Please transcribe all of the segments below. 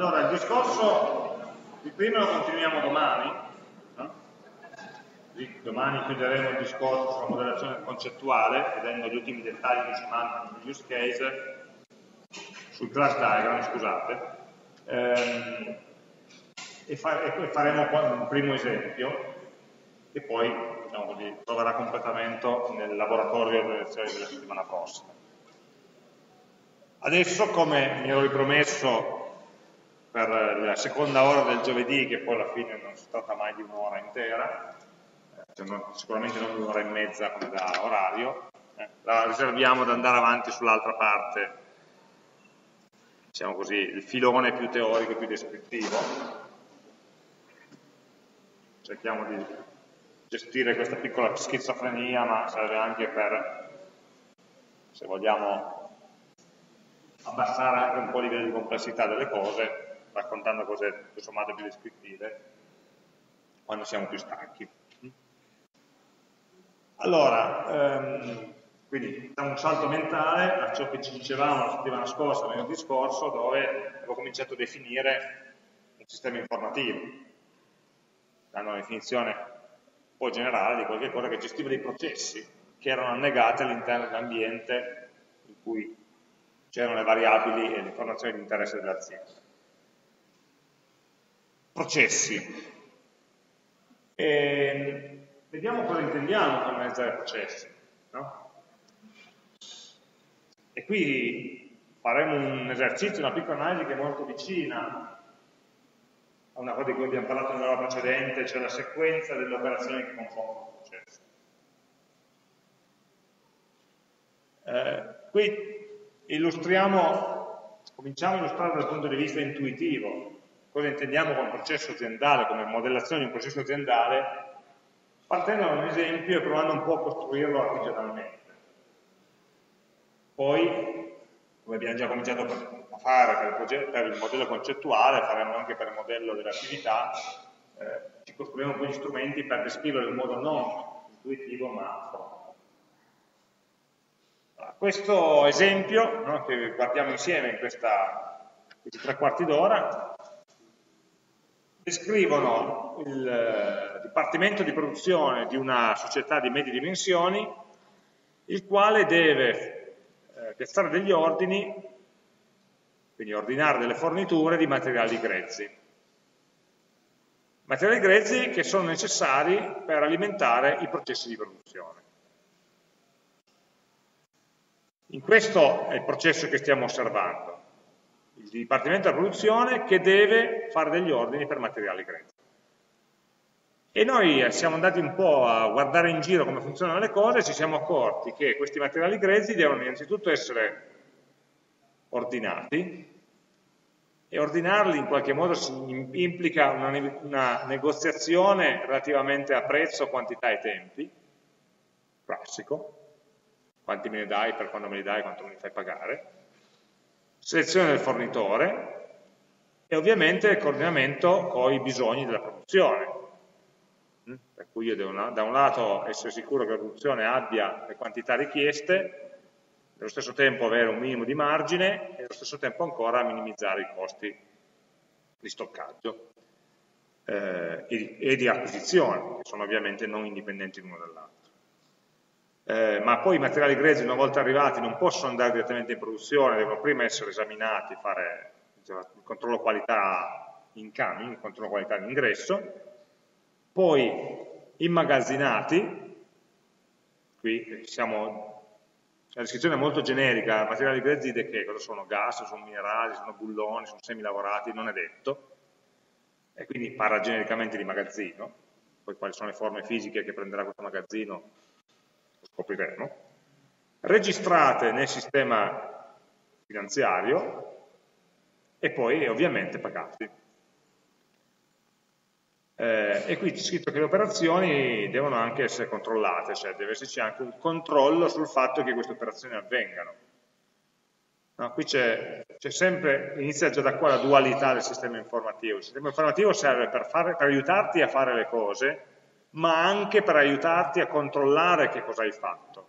Allora, il discorso di prima lo continuiamo domani, no? Domani chiuderemo il discorso sulla modellazione concettuale, vedendo gli ultimi dettagli che ci mancano sugli use case, sul class diagram, scusate, e faremo un primo esempio, che poi, diciamo così, troverà completamento nel laboratorio delle lezioni della settimana prossima. Adesso, come mi ero ripromesso per la seconda ora del giovedì, che poi alla fine non si tratta mai di un'ora intera, sicuramente non un'ora e mezza come da orario, la riserviamo ad andare avanti sull'altra parte, diciamo così, il filone più teorico, più descrittivo. Cerchiamo di gestire questa piccola schizofrenia, ma serve anche per, se vogliamo, abbassare anche un po' il livello di complessità delle cose, raccontando cose tutto sommato più descrittive, quando siamo più stanchi. Allora, quindi da un salto mentale a ciò che ci dicevamo la settimana scorsa, venerdì scorso, dove avevo cominciato a definire un sistema informativo, dando una definizione un po' generale di qualche cosa che gestiva dei processi che erano annegati all'interno dell'ambiente in cui c'erano le variabili e le informazioni di interesse dell'azienda. Processi. Vediamo cosa intendiamo con analizzare processi, no? E qui faremo un esercizio, una piccola analisi che è molto vicina a una cosa di cui abbiamo parlato nell'ora precedente, cioè la sequenza delle operazioni che compongono il processo. Qui cominciamo a illustrare dal punto di vista intuitivo cosa intendiamo con processo aziendale, come modellazione di un processo aziendale, partendo da un esempio e provando un po' a costruirlo artigianalmente. Poi, come abbiamo già cominciato a fare per il modello concettuale, faremo anche per il modello dell'attività, ci costruiremo poi gli strumenti per descriverlo in modo non intuitivo ma formale. Questo esempio, no, che guardiamo insieme in questi 3/4 d'ora, descrivono il dipartimento di produzione di una società di medie dimensioni, il quale deve piazzare degli ordini, quindi ordinare delle forniture di materiali grezzi. Materiali grezzi che sono necessari per alimentare i processi di produzione. Questo è il processo che stiamo osservando, il dipartimento della produzione che deve fare degli ordini per materiali grezzi. E noi siamo andati un po' a guardare in giro come funzionano le cose e ci siamo accorti che questi materiali grezzi devono innanzitutto essere ordinati, e ordinarli in qualche modo implica una negoziazione relativamente a prezzo, quantità e tempi, classico. Quanti me ne dai, per quando me li dai, quanto me li fai pagare, selezione del fornitore e ovviamente il coordinamento con i bisogni della produzione, per cui io devo da un lato essere sicuro che la produzione abbia le quantità richieste, nello stesso tempo avere un minimo di margine e allo stesso tempo ancora minimizzare i costi di stoccaggio e di acquisizione, che sono ovviamente non indipendenti l'uno dall'altro. Ma poi i materiali grezzi, una volta arrivati, non possono andare direttamente in produzione, devono prima essere esaminati, fare il controllo qualità incoming, il controllo qualità in ingresso, poi immagazzinati, qui la descrizione è molto generica, materiali grezzi di che? Cosa sono? Gas, sono minerali, sono bulloni, sono semilavorati, non è detto, e quindi parla genericamente di magazzino, poi quali sono le forme fisiche che prenderà questo magazzino scopriremo, registrate nel sistema finanziario e poi ovviamente pagati. E qui c'è scritto che le operazioni devono anche essere controllate, cioè deve esserci anche un controllo sul fatto che queste operazioni avvengano. No, qui c'è sempre, inizia già da qua la dualità del sistema informativo. Il sistema informativo serve per aiutarti a fare le cose, ma anche per aiutarti a controllare che cosa hai fatto.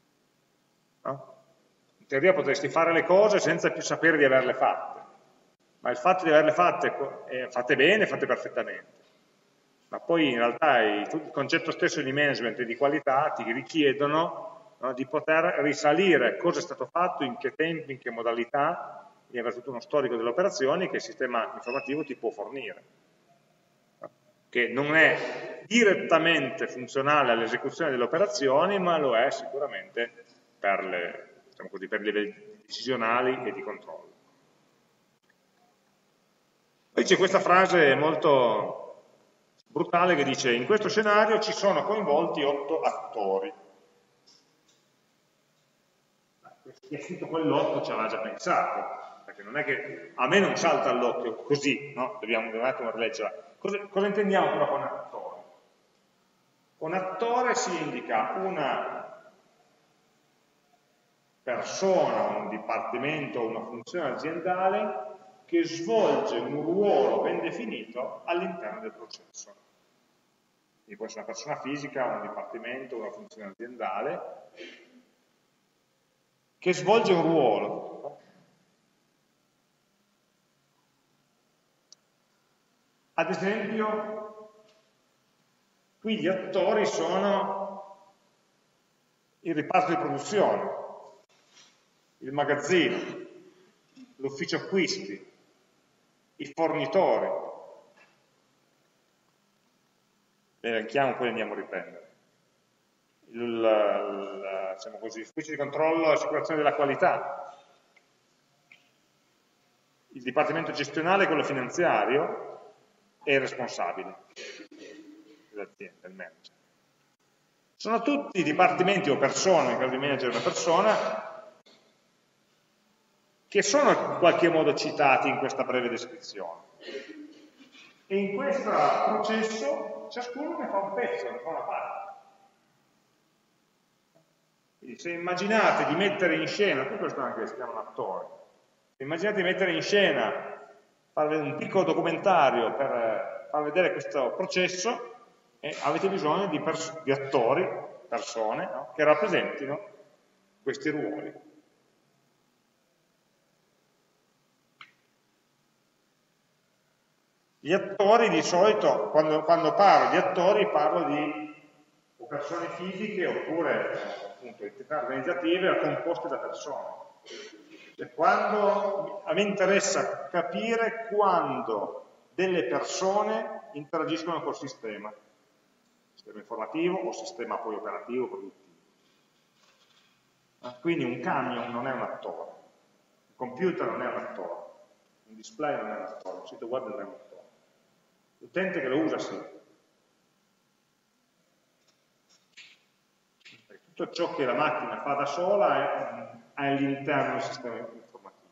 No? In teoria potresti fare le cose senza più sapere di averle fatte. ma il fatto di averle fatte bene, fatte perfettamente. Ma poi in realtà il concetto stesso di management e di qualità ti richiedono, no, di poter risalire cosa è stato fatto, in che tempi, in che modalità, di avere tutto uno storico delle operazioni che il sistema informativo ti può fornire, che non è direttamente funzionale all'esecuzione delle operazioni, ma lo è sicuramente per, diciamo così, per i livelli decisionali e di controllo. Poi c'è questa frase molto brutale che dice: in questo scenario ci sono coinvolti 8 attori. Chi ha scritto quell'8 ci aveva già pensato, perché non è che a me non salta all'occhio così, no? Dobbiamo un attimo rileggerla. Cosa intendiamo però con attore? Con attore si indica una persona, un dipartimento, una funzione aziendale che svolge un ruolo ben definito all'interno del processo. Quindi può essere una persona fisica, un dipartimento, una funzione aziendale, che svolge un ruolo. Ad esempio, qui gli attori sono il reparto di produzione, il magazzino, l'ufficio acquisti, i fornitori. Le elenchiamo, poi andiamo a riprendere. Diciamo così, l'ufficio di controllo e assicurazione della qualità, il dipartimento gestionale, quello finanziario, e il responsabile dell'azienda, il manager. Sono tutti dipartimenti o persone, in caso di manager una persona, che sono in qualche modo citati in questa breve descrizione. E in questo processo ciascuno ne fa un pezzo, ne fa una parte. Quindi se immaginate di mettere in scena, questo anche si chiama un attore, se immaginate di mettere in scena, fare un piccolo documentario per far vedere questo processo, avete bisogno di attori, persone, no? Che rappresentino questi ruoli. Gli attori di solito, quando parlo di attori, parlo di persone fisiche oppure appunto entità organizzative composte da persone. Cioè, a me interessa capire quando delle persone interagiscono col sistema informativo o sistema poi operativo, produttivo. Quindi un camion non è un attore, un computer non è un attore, un display non è un attore, un sito web non è un attore. L'utente che lo usa sì. Tutto ciò che la macchina fa da sola è all'interno del sistema informativo.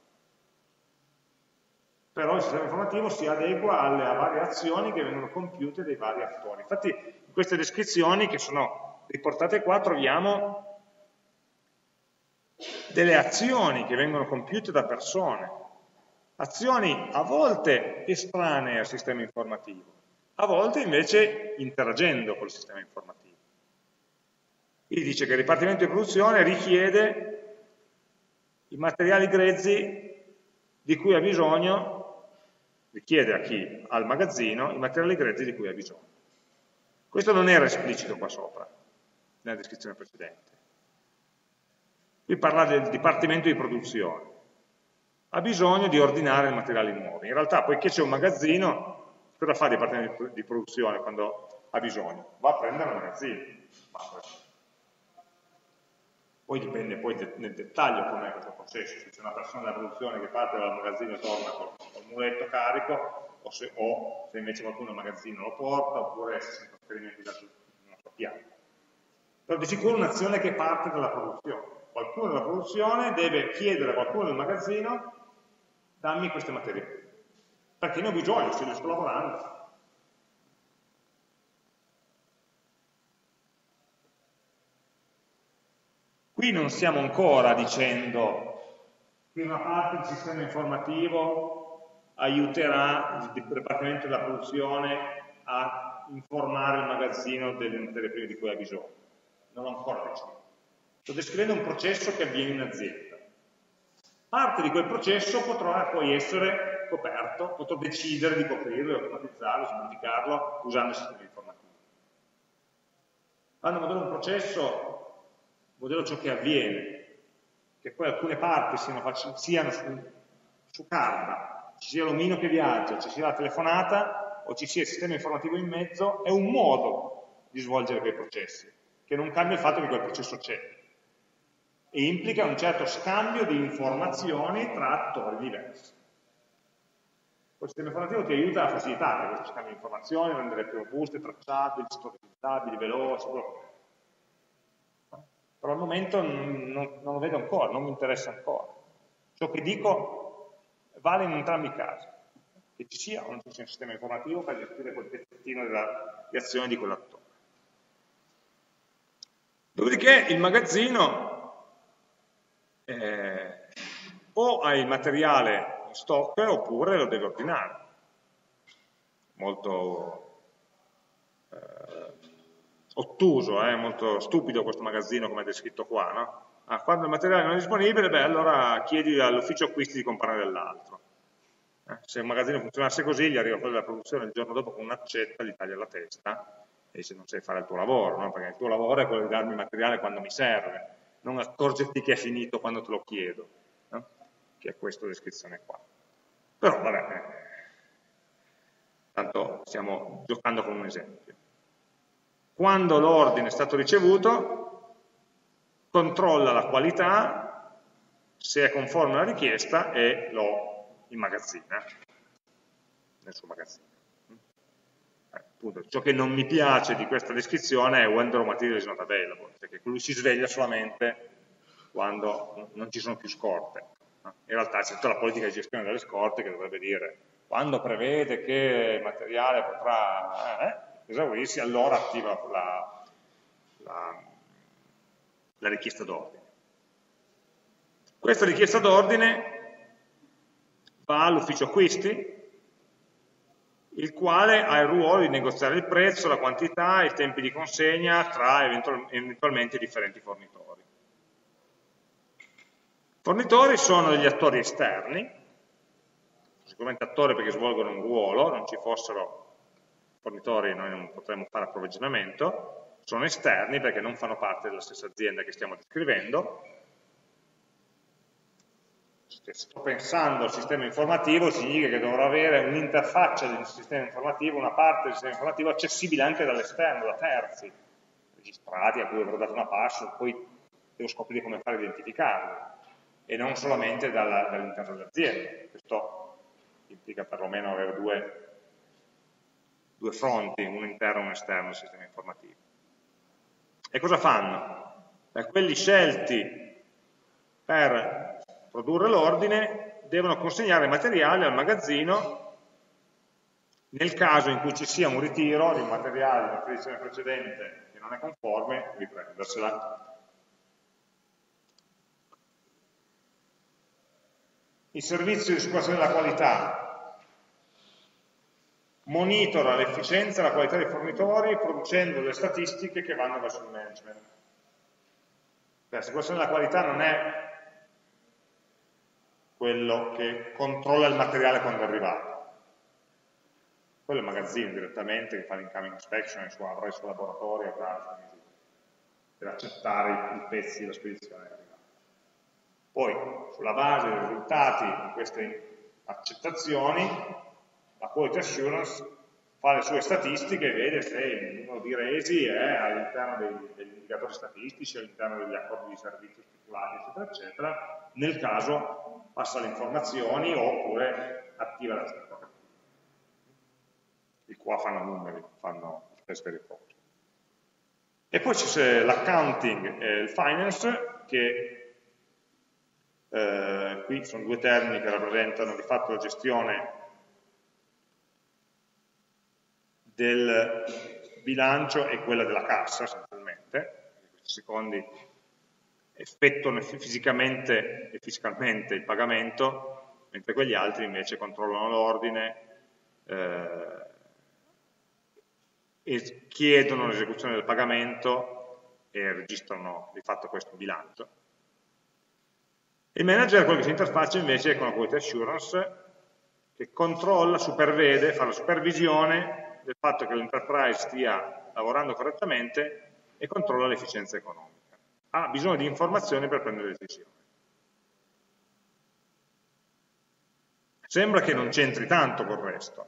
Però il sistema informativo si adegua alle varie azioni che vengono compiute dai vari attori. Infatti in queste descrizioni che sono riportate qua troviamo delle azioni che vengono compiute da persone, azioni a volte estranee al sistema informativo, a volte invece interagendo col sistema informativo. Qui dice che il Dipartimento di produzione richiede i materiali grezzi di cui ha bisogno, richiede a chi? Al magazzino, i materiali grezzi di cui ha bisogno. Questo non era esplicito qua sopra, nella descrizione precedente. Qui parla del Dipartimento di produzione. Ha bisogno di ordinare i materiali nuovi. In realtà, poiché c'è un magazzino, cosa fa il Dipartimento di produzione quando ha bisogno? Va a prendere un magazzino. Poi dipende poi nel dettaglio com'è questo processo, se c'è una persona della produzione che parte dal magazzino e torna col muletto carico, o se invece qualcuno al magazzino lo porta, oppure se c'è un trasferimento da una sua pianta. Però di sicuro un'azione che parte dalla produzione. Qualcuno della produzione deve chiedere a qualcuno del magazzino: dammi queste materie, perché ne ho bisogno, se le sto lavorando. Qui non stiamo ancora dicendo che una parte del sistema informativo aiuterà il Dipartimento della produzione a informare il magazzino delle materie prime di cui ha bisogno. Non l'ho ancora deciso. Sto descrivendo un processo che avviene in azienda. Parte di quel processo potrà poi essere coperto, potrò decidere di coprirlo, automatizzarlo, semplificarlo usando il sistema informativo. Quando modello un processo, modello ciò che avviene, che poi alcune parti siano su carta, ci sia l'omino che viaggia, ci sia la telefonata o ci sia il sistema informativo in mezzo, è un modo di svolgere quei processi, che non cambia il fatto che quel processo c'è e implica un certo scambio di informazioni tra attori diversi. Il sistema informativo ti aiuta a facilitare questo scambio di informazioni, a rendere più robuste, tracciabili, storizzabili, veloci, però al momento non lo vedo ancora, non mi interessa ancora. Ciò che dico vale in entrambi i casi, che ci sia o non ci sia un sistema informativo per gestire quel pezzettino di azione di quell'attore. Dopodiché il magazzino o hai il materiale in stock oppure lo devi ordinare. Molto ottuso, molto stupido questo magazzino come è descritto qua, no? Quando il materiale non è disponibile, beh, allora chiedi all'ufficio acquisti di comprare dell'altro. Se un magazzino funzionasse così, gli arriva quello della produzione il giorno dopo con un'accetta, gli taglia la testa e dice non sai fare il tuo lavoro, no? Perché il tuo lavoro è quello di darmi il materiale quando mi serve, non accorgerti che è finito quando te lo chiedo, no? Che è questa descrizione qua. Però vabbè, tanto stiamo giocando con un esempio. Quando l'ordine è stato ricevuto, controlla la qualità, se è conforme alla richiesta e lo immagazzina nel suo magazzino. Appunto, ciò che non mi piace di questa descrizione è when the raw material is not available, perché lui si sveglia solamente quando non ci sono più scorte. In realtà c'è tutta la politica di gestione delle scorte che dovrebbe dire quando prevede che il materiale potrà esaurirsi, allora attiva la richiesta d'ordine. Questa richiesta d'ordine va all'ufficio acquisti, il quale ha il ruolo di negoziare il prezzo, la quantità, i tempi di consegna tra eventualmente i differenti fornitori. I fornitori sono degli attori esterni, sicuramente attori perché svolgono un ruolo, non ci fossero fornitori noi non potremmo fare approvvigionamento, sono esterni perché non fanno parte della stessa azienda che stiamo descrivendo. Se sto pensando al sistema informativo significa che dovrò avere un'interfaccia del sistema informativo, una parte del sistema informativo accessibile anche dall'esterno, da terzi, registrati a cui avrò dato una password, poi devo scoprire come fare a identificarli, e non solamente dall'interno dell'azienda. Questo implica perlomeno avere due fronti, uno interno e uno esterno del sistema informativo. E cosa fanno? Quelli scelti per produrre l'ordine devono consegnare il materiale al magazzino nel caso in cui ci sia un ritiro di un materiale della spedizione precedente che non è conforme, riprendersela. Il servizio di assicurazione della qualità monitora l'efficienza e la qualità dei fornitori producendo le statistiche che vanno verso il management. L'assicurazione della qualità non è quello che controlla il materiale quando è arrivato. Quello è il magazzino direttamente che fa l'incoming inspection, avrà il suo laboratorio, avrà le sue misure per accettare i pezzi della spedizione che è arrivata. Poi, sulla base dei risultati di queste accettazioni, la Quality Assurance fa le sue statistiche e vede se il numero di resi è all'interno degli indicatori statistici, all'interno degli accordi di servizio stipulati, eccetera, eccetera. Nel caso passa le informazioni oppure attiva la stessa cosa. I qua fanno numeri, fanno test e report. E poi c'è l'accounting e il finance, che qui sono due termini che rappresentano di fatto la gestione del bilancio e quella della cassa, essenzialmente. Questi secondi effettuano fisicamente e fiscalmente il pagamento, mentre quegli altri invece controllano l'ordine e chiedono l'esecuzione del pagamento e registrano di fatto questo bilancio. Il manager è quello che si interfaccia invece con la quality assurance che controlla, supervede, fa la supervisione del fatto che l'enterprise stia lavorando correttamente e controlla l'efficienza economica. Ha bisogno di informazioni per prendere decisioni. Sembra che non c'entri tanto col resto.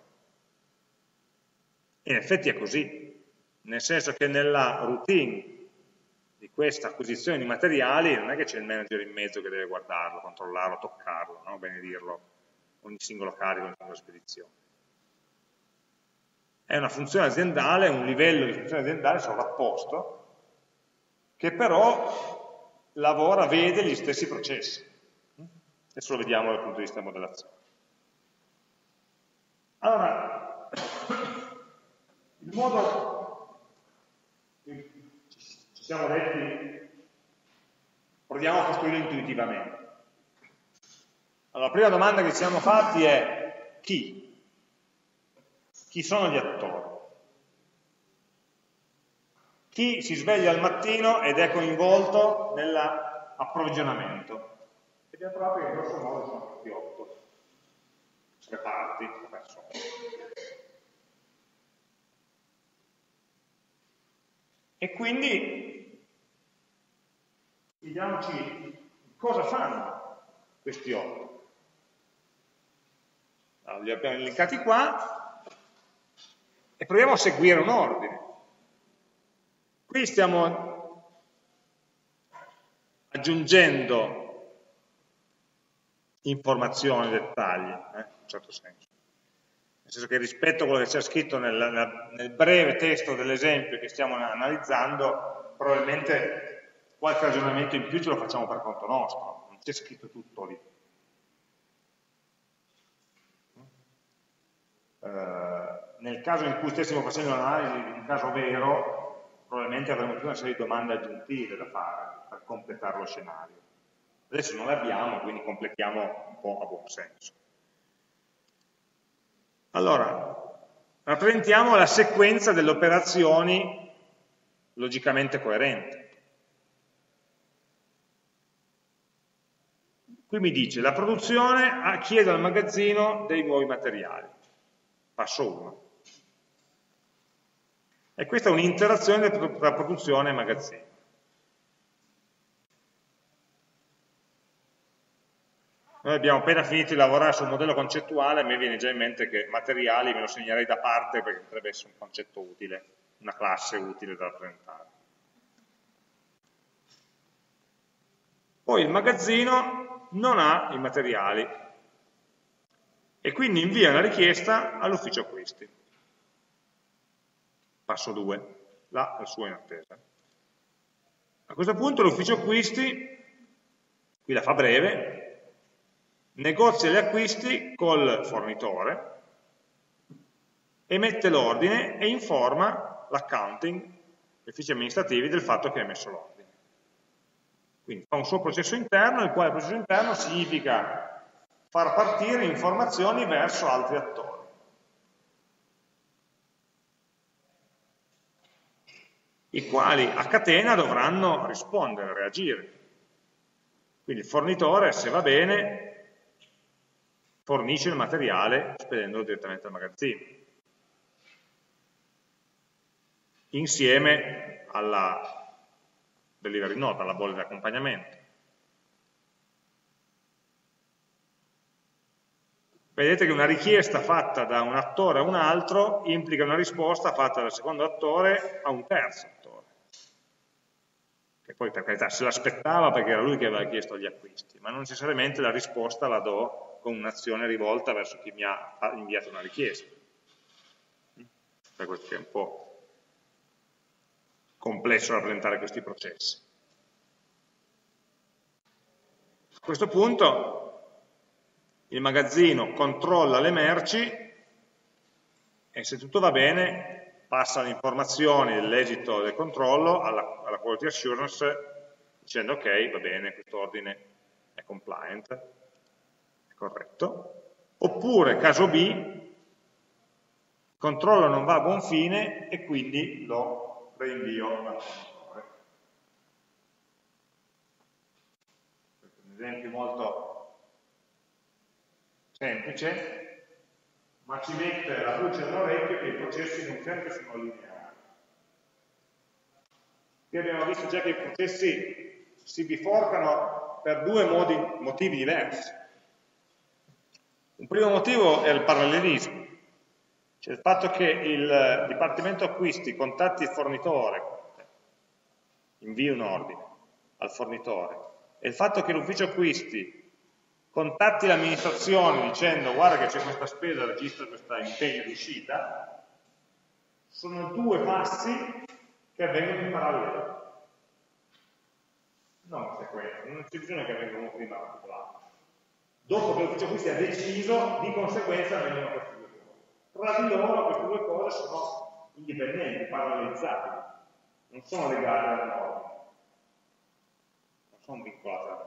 In effetti è così, nel senso che nella routine di questa acquisizione di materiali non è che c'è il manager in mezzo che deve guardarlo, controllarlo, toccarlo, no? Benedirlo, ogni singolo carico, ogni singola spedizione. È una funzione aziendale, un livello di funzione aziendale sovrapposto, che però lavora, vede gli stessi processi. Adesso lo vediamo dal punto di vista della modellazione. Allora, il modo che ci siamo detti, proviamo a costruirlo intuitivamente. Allora, la prima domanda che ci siamo fatti è chi? Chi sono gli attori? Chi si sveglia al mattino ed è coinvolto nell'approvvigionamento? E abbiamo trovato che grosso modo sono tutti 8 reparti o persone. E quindi chiediamoci cosa fanno questi 8. Allora, li abbiamo elencati qua e proviamo a seguire un ordine. Qui stiamo aggiungendo informazioni, dettagli, in un certo senso. Nel senso che rispetto a quello che c'è scritto nel breve testo dell'esempio che stiamo analizzando, probabilmente qualche ragionamento in più ce lo facciamo per conto nostro, non c'è scritto tutto lì. Nel caso in cui stessimo facendo un'analisi di un caso vero, probabilmente avremo tutta una serie di domande aggiuntive da fare per completare lo scenario. Adesso non le abbiamo, quindi completiamo un po' a buon senso. Allora, rappresentiamo la sequenza delle operazioni logicamente coerente. Qui mi dice, la produzione chiede al magazzino dei nuovi materiali. Passo 1. E questa è un'interazione tra produzione e magazzino. Noi abbiamo appena finito di lavorare sul modello concettuale, a me viene già in mente che materiali me lo segnerei da parte perché potrebbe essere un concetto utile, una classe utile da rappresentare. Poi il magazzino non ha i materiali e quindi invia una richiesta all'ufficio acquisti. Passo 2, là il suo in attesa. A questo punto l'ufficio acquisti, qui la fa breve, negozia gli acquisti col fornitore, emette l'ordine e informa l'accounting, gli uffici amministrativi, del fatto che ha emesso l'ordine. Quindi fa un suo processo interno, il quale processo interno significa far partire informazioni verso altri attori. I quali a catena dovranno rispondere, reagire. Quindi il fornitore, se va bene, fornisce il materiale spedendolo direttamente al magazzino, insieme alla delivery note, alla bolla di accompagnamento. Vedete che una richiesta fatta da un attore a un altro implica una risposta fatta dal secondo attore a un terzo attore, che poi per carità se l'aspettava perché era lui che aveva chiesto gli acquisti, ma non necessariamente la risposta la do con un'azione rivolta verso chi mi ha inviato una richiesta. Per questo che è un po' complesso rappresentare questi processi. A questo punto il magazzino controlla le merci e se tutto va bene passa le informazioni dell'esito del controllo alla quality assurance dicendo ok, va bene, questo ordine è compliant, è corretto. Oppure, caso B, il controllo non va a buon fine e quindi lo reinvio al fornitore. Questo è un esempio molto semplice, ma ci mette la luce nell'orecchio che i processi non sempre sono lineari. Qui abbiamo visto già che i processi si biforcano per due motivi diversi. Un primo motivo è il parallelismo, cioè il fatto che il dipartimento acquisti contatti il fornitore, invii un ordine al fornitore, e il fatto che l'ufficio acquisti contatti l'amministrazione dicendo guarda che c'è questa spesa, registra questo impegno di uscita, sono due passi che avvengono in parallelo. Non sequenza, non c'è bisogno che avvengano uno prima o l'altro. Dopo che l'ufficio acquisti ha deciso, di conseguenza avvengono queste due cose. Tra di loro queste due cose sono indipendenti, parallelizzabili, non sono legate al norma, non sono vincolate al norma.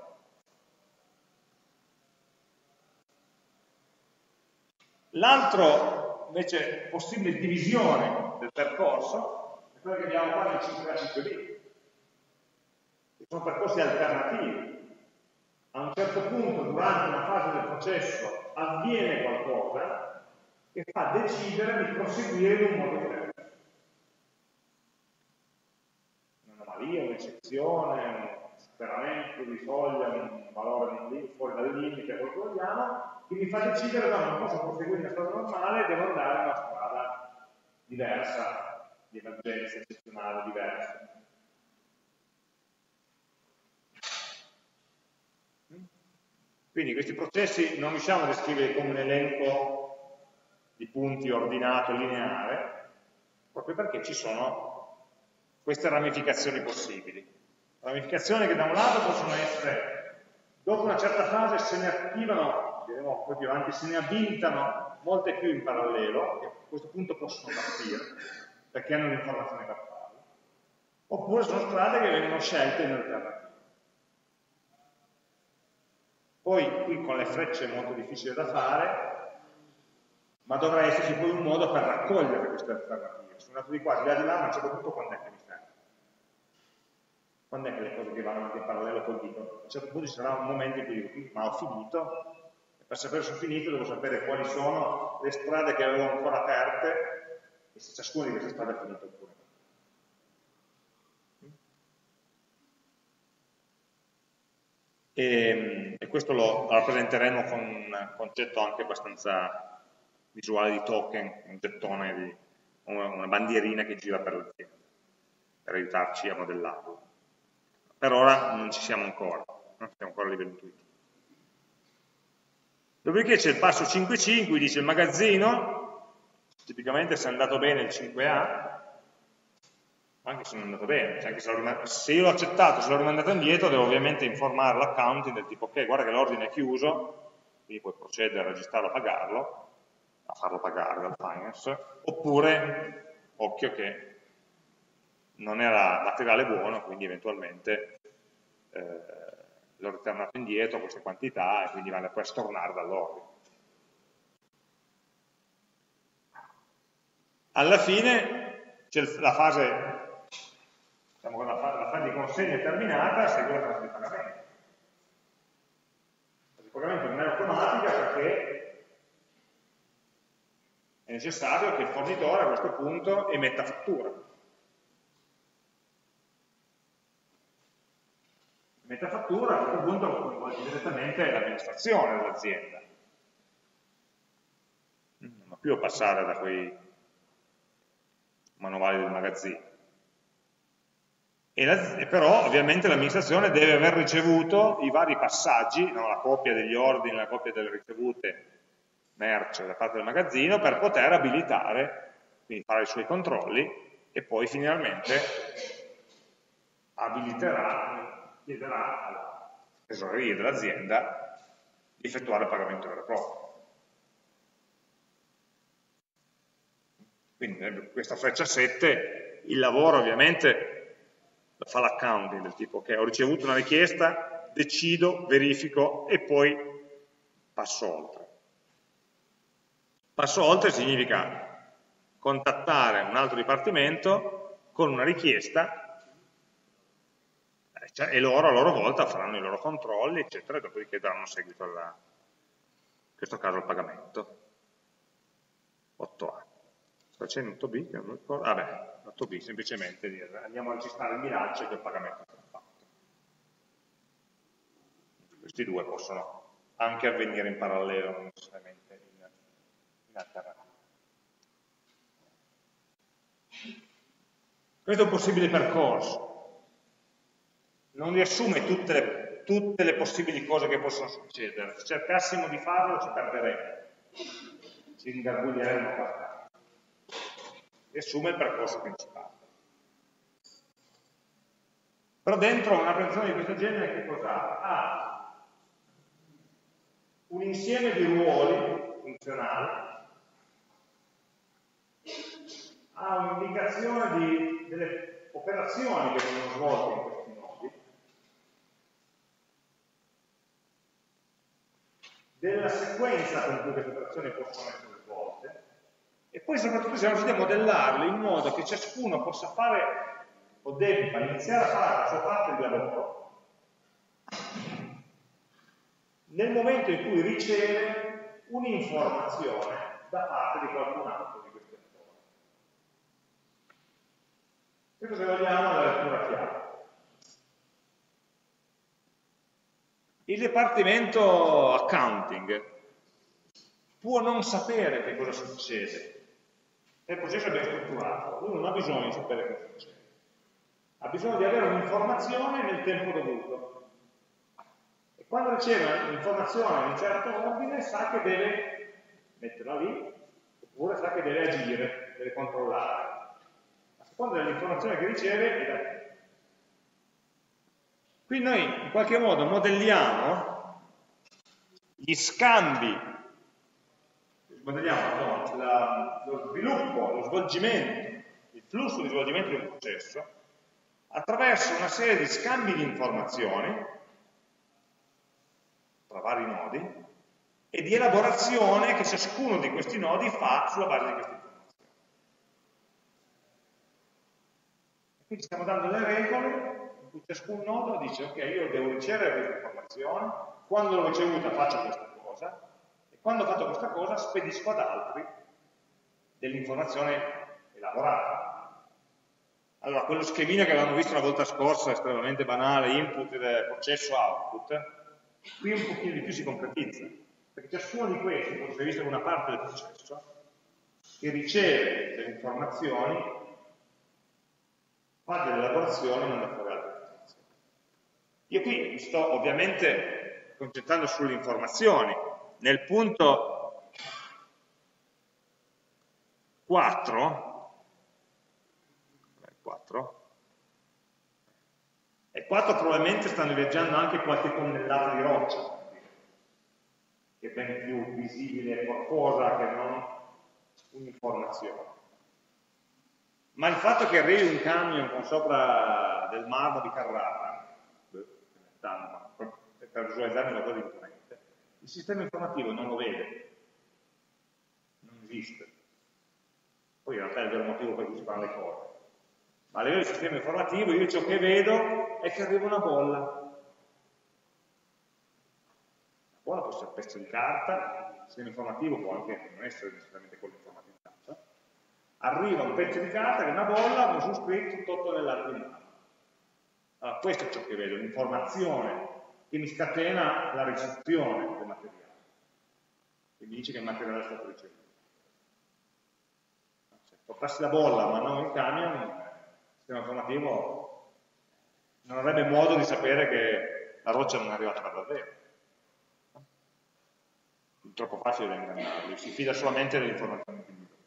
L'altro, invece, possibile divisione del percorso è quello che abbiamo qua nel 5A5B, che sono percorsi alternativi. A un certo punto, durante una fase del processo, avviene qualcosa che fa decidere di proseguire in un modo diverso. Un'anomalia, un'eccezione, un superamento di soglia, un valore fuori dal limite, quello che vogliamo, che mi fa decidere che non posso proseguire in una strada normale, devo andare in una strada diversa, di emergenza eccezionale, diversa. Quindi questi processi non riusciamo a descriverli come un elenco di punti ordinato, lineare, proprio perché ci sono queste ramificazioni possibili. Ramificazioni che da un lato possono essere, dopo una certa fase se ne attivano, vedremo poi più avanti, se ne abilitano molte più in parallelo, che a questo punto possono partire, perché hanno l'informazione per farlo. Oppure sono strade che vengono scelte in alternativa. Poi qui con le frecce è molto difficile da fare, ma dovrà esserci poi un modo per raccogliere queste alternative. Sono andato di qua, di là, ma a un certo punto quando è che mi fermo? Quando è che le cose che vanno anche in parallelo poi dicono? A un certo punto ci sarà un momento in cui dico, ma ho finito, e per sapere se ho finito devo sapere quali sono le strade che avevo ancora aperte e se ciascuna di queste strade è finita oppure no. E questo lo rappresenteremo con un concetto anche abbastanza visuale di token, un gettone, una bandierina che gira per l'azienda, per aiutarci a modellarlo. Per ora non ci siamo ancora, non siamo ancora a livello intuitivo. Dopodiché c'è il passo 5C in cui dice il magazzino, tipicamente se è andato bene il 5A, anche se non è andato bene, cioè anche se io l'ho accettato, se l'ho rimandato indietro, devo ovviamente informare l'accounting del tipo ok, guarda che l'ordine è chiuso, quindi puoi procedere a registrarlo, a pagarlo, a farlo pagare dal finance, oppure occhio che non era materiale buono, quindi eventualmente l'ho ritornato indietro queste quantità e quindi vale poi a stornare dall'ordine. Alla fine c'è la fase, diciamo che la fase di consegna è terminata, segue la fase di pagamento. La fase di pagamento non è automatica perché è necessario che il fornitore a questo punto emetta fattura. Emetta fattura, a questo punto coinvolge direttamente l'amministrazione dell'azienda. Non va più a passare da quei manuali del magazzino. E però ovviamente l'amministrazione deve aver ricevuto i vari passaggi, no, la copia degli ordini, la copia delle ricevute merce da parte del magazzino per poter abilitare, quindi fare i suoi controlli e poi finalmente abiliterà, chiederà alla tesoreria dell'azienda di effettuare il pagamento vero e proprio. Quindi questa freccia 7, il lavoro ovviamente lo fa l'accounting, del tipo che ho ricevuto una richiesta, decido, verifico e poi passo oltre. Passo oltre significa contattare un altro dipartimento con una richiesta e loro a loro volta faranno i loro controlli, eccetera, e dopodiché daranno seguito in questo caso al pagamento. 8A. Sta c'è in 8B, che non mi ricordo. Vabbè, 8B, semplicemente dire, andiamo a registrare il bilancio che il pagamento è stato fatto. Questi due possono anche avvenire in parallelo, non necessariamente in alternativa. Questo è un possibile percorso. Non riassume tutte le possibili cose che possono succedere. Se cercassimo di farlo ci perderemmo, ci ingarbuglieremmo abbastanza. Riassume il percorso principale. Però dentro una presentazione di questo genere che cos'ha? Ha un insieme di ruoli funzionali, ha un'indicazione delle operazioni che vengono svolte in questi nodi, della sequenza con cui queste operazioni possono essere svolte, e poi soprattutto siamo riusciti a modellarle in modo che ciascuno possa fare o debba iniziare a fare la sua parte di lavoro nel momento in cui riceve un'informazione da parte di qualcun altro di questi attori. Questo, se vogliamo, è la lettura chiave. Il dipartimento accounting può non sapere che cosa succede se il processo è ben strutturato. Lui non ha bisogno di sapere cosa succede, ha bisogno di avere un'informazione nel tempo dovuto, e quando riceve un'informazione in un certo ordine sa che deve metterla lì, oppure sa che deve agire, deve controllare. A seconda dell'informazione che riceve è da lì. Qui noi in qualche modo modelliamo gli scambi, modelliamo lo sviluppo, lo svolgimento, il flusso di svolgimento di un processo attraverso una serie di scambi di informazioni tra vari nodi e di elaborazione che ciascuno di questi nodi fa sulla base di queste informazioni. Quindi stiamo dando le regole in cui ciascun nodo dice: ok, io devo ricevere questa informazione, quando l'ho ricevuta faccio questa cosa, e quando ho fatto questa cosa spedisco ad altri dell'informazione elaborata. Allora, quello schemino che avevamo visto la volta scorsa, estremamente banale, input, processo, output, qui un pochino di più si concretizza, perché ciascuno di questi può essere visto come una parte del processo che riceve delle informazioni, fa delle elaborazioni e manda fuori altre informazioni. Io qui mi sto ovviamente concentrando sulle informazioni. Nel punto 4 e 4 probabilmente stanno viaggiando anche qualche tonnellata di roccia, che è ben più visibile qualcosa che non un'informazione. Ma il fatto che arrivi un camion con sopra del marmo di Carrara, per visualizzare una cosa imponente, il sistema informativo non lo vede, non esiste. Poi in realtà è il vero motivo per cui si fanno le cose. Ma a livello di sistema informativo io ciò che vedo è che arriva una bolla. La bolla può essere un pezzo di carta, il sistema informativo può anche non essere necessariamente quello informatizzato. Arriva un pezzo di carta che è una bolla con su scritto 8 tonnellate di marmo. Allora, questo è ciò che vedo, l'informazione che mi scatena la ricezione del materiale, che mi dice che il materiale è stato ricevuto. Se portassi la bolla ma non il camion, il sistema informativo non avrebbe modo di sapere che la roccia non è arrivata da davvero. È troppo facile da ingannarli, si fida solamente delle informazioni che mi do.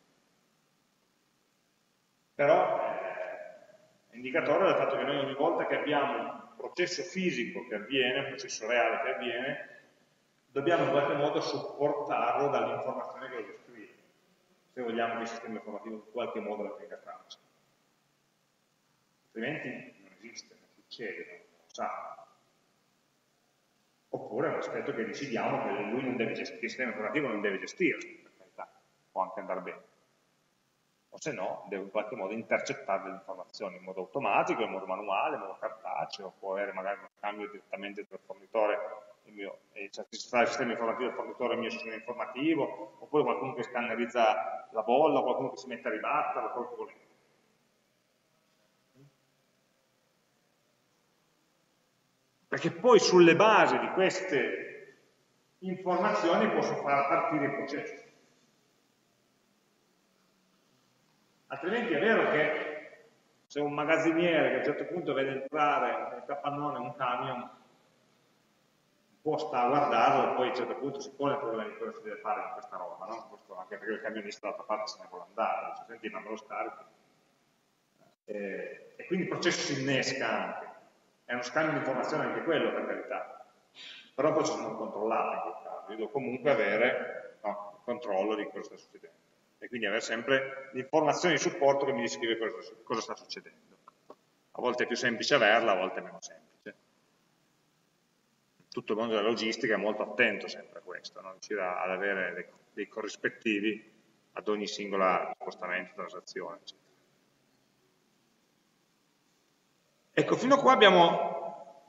Però è indicatore del fatto che noi ogni volta che abbiamo un processo fisico che avviene, un processo reale che avviene, dobbiamo in qualche modo supportarlo dall'informazione che lo descrive, se vogliamo che il sistema informativo in qualche modo la tenga traccia. Altrimenti non esiste, non succede, non sa. Oppure è un aspetto che decidiamo che lui non deve gestire, il sistema informativo non deve gestire, per carità, può anche andare bene. O se no, deve in qualche modo intercettare delle informazioni in modo automatico, in modo manuale, in modo cartaceo, può avere magari uno scambio direttamente tra il fornitore e tra il sistema informativo del fornitore e il mio sistema informativo, oppure qualcuno che scannerizza la bolla, qualcuno che si mette a ribatterla, quello che volete. Perché poi sulle basi di queste informazioni posso far partire il processo. Altrimenti è vero che se un magazziniere che a un certo punto vede entrare nel capannone un camion, un po' sta a guardarlo e poi a un certo punto si pone il problema di cosa si deve fare con questa roba, no? Questo anche perché il camionista dall'altra parte se ne vuole andare, dice, senti, ma me lo scarichi. E quindi il processo si innesca anche. È uno scambio di informazioni anche quello, per carità. Però poi sono controllato in quel caso. Io devo comunque avere il controllo di cosa sta succedendo. E quindi avere sempre l'informazione di supporto che mi descrive cosa sta succedendo. A volte è più semplice averla, a volte è meno semplice. Tutto il mondo della logistica è molto attento sempre a questo, no? Riuscire ad avere dei corrispettivi ad ogni singola spostamento, transazione, eccetera. Ecco, fino a qua abbiamo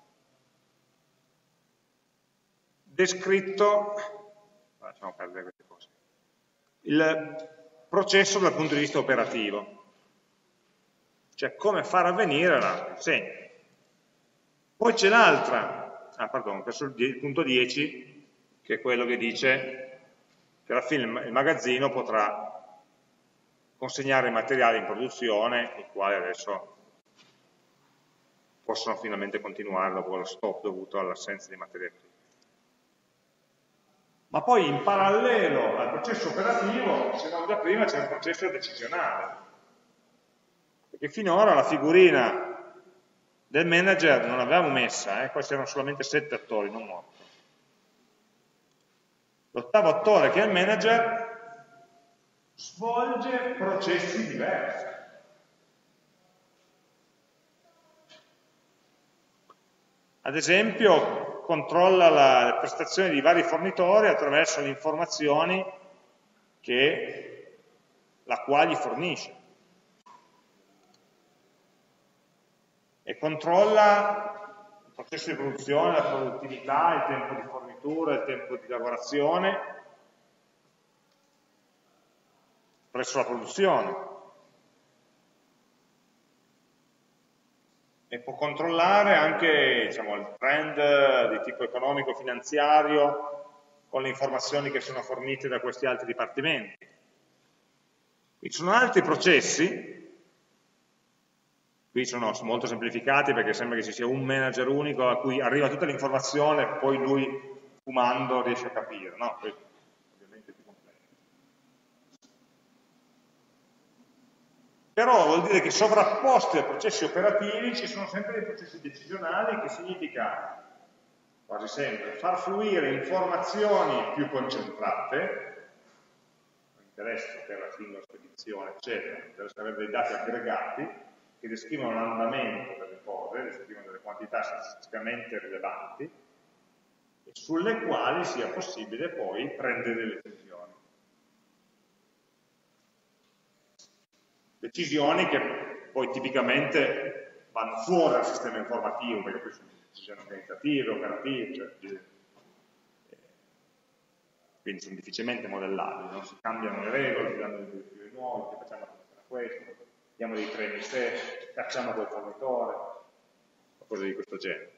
descritto, lasciamo perdere queste cose, il processo dal punto di vista operativo, cioè come far avvenire la consegna. Poi c'è l'altra, verso il punto 10, che è quello che dice che alla fine il magazzino potrà consegnare i materiali in produzione, i quali adesso possono finalmente continuare dopo lo stop dovuto all'assenza di materia prima. Ma poi in parallelo al processo operativo, dicevamo già prima, c'è un processo decisionale. Perché finora la figurina del manager non l'avevamo messa, qua c'erano solamente 7 attori, non 8. L'ottavo attore, che è il manager, svolge processi diversi. Ad esempio, controlla la prestazione di vari fornitori attraverso le informazioni che la quale gli fornisce. E controlla il processo di produzione, la produttività, il tempo di fornitura, il tempo di lavorazione presso la produzione. E può controllare anche, diciamo, il trend di tipo economico-finanziario con le informazioni che sono fornite da questi altri dipartimenti. Ci sono altri processi, qui sono molto semplificati perché sembra che ci sia un manager unico a cui arriva tutta l'informazione e poi lui, fumando, riesce a capire, no? Poi, ovviamente è più complesso. Però vuol dire che sovrapposti ai processi operativi ci sono sempre dei processi decisionali, che significa, quasi sempre, far fluire informazioni più concentrate, non interessa per la singola spedizione, eccetera, interessa avere dei dati aggregati che descrivono l'andamento delle cose, descrivono delle quantità statisticamente rilevanti, e sulle quali sia possibile poi prendere delle decisioni. Decisioni che poi tipicamente vanno fuori dal sistema informativo, perché poi sono decisioni organizzative, operative, cioè, quindi sono difficilmente modellabili, non si cambiano le regole, si danno delle direttive nuove, che facciamo questo, diamo dei treni se cacciamo quel fornitore, o cose di questo genere.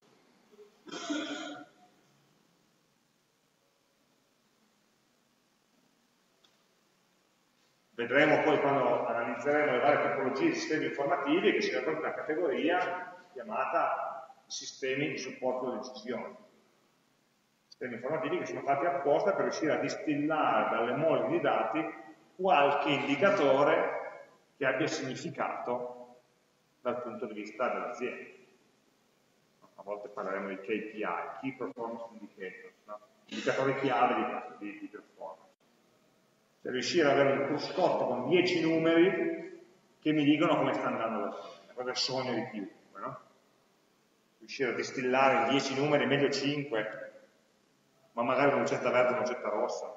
Vedremo poi quando analizzeremo le varie tipologie di sistemi informativi che c'è proprio una categoria chiamata sistemi di supporto alle decisioni. Sistemi informativi che sono fatti apposta per riuscire a distillare dalle mole di dati qualche indicatore che abbia significato dal punto di vista dell'azienda. A volte parleremo di KPI, Key Performance Indicators, no? Indicatori chiave di performance. Per riuscire ad avere un cruscotto con 10 numeri che mi dicono come sta andando l'azienda, quello è il sogno di chiunque, no? Riuscire a distillare in 10 numeri, meglio 5, ma magari una lucetta verde e una lucetta rossa,